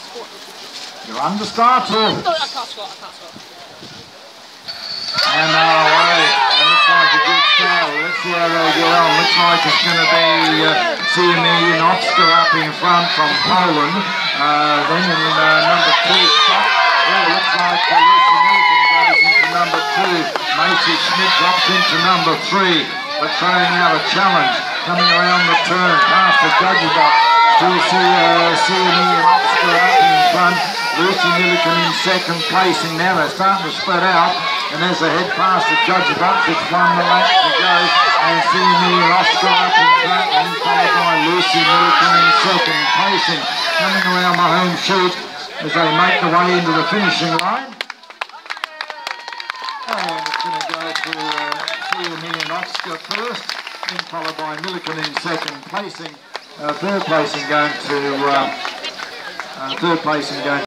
You're understarted. I can't squat. And away. It looks like a good start. Let's see how they get on. Looks like it's going to be CME Janowska up in front from Poland. Then in number 2 spot. Looks like Lucy Milliken goes into number 2. Macy Schmidt drops into number 3. But throwing out a challenge. Coming around the turn past the judges up. Still see CME Janowska up in front. Lucy Milliken in second placing now. They're starting to spread out. And as they head past the judge box, it's 1 lap to go. And CME Janowska up in front, and followed by Lucy Milliken in second placing. Coming around the home chute as they make the way into the finishing line. And it's going to go to CME Janowska first, then followed by Milliken in second placing. Third placing going to